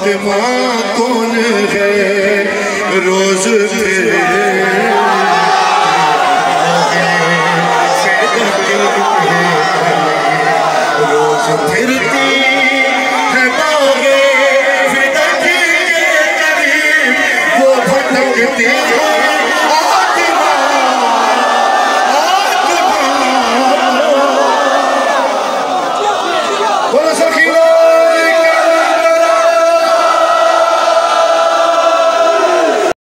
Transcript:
फातिमा कौन है रोज रोज फिरती है बागे फिदा के करीब वो भटकती है